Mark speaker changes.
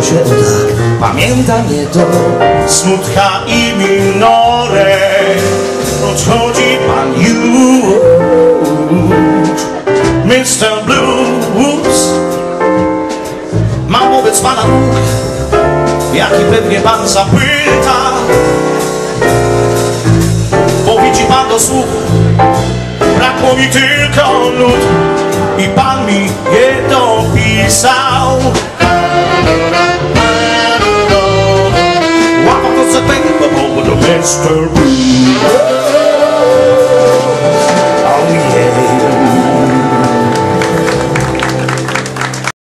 Speaker 1: się uda. Pamięta mnie to
Speaker 2: Smutka i minore. Odchodzi pan już, Mr. Blues. Mam wobec pana dług, jaki pewnie pan zapyta, bo widzi pan do słuchu, brakło mi tylko nut i pan mi je dopisał. Łapał to za pękę po powodu Mr. Blues.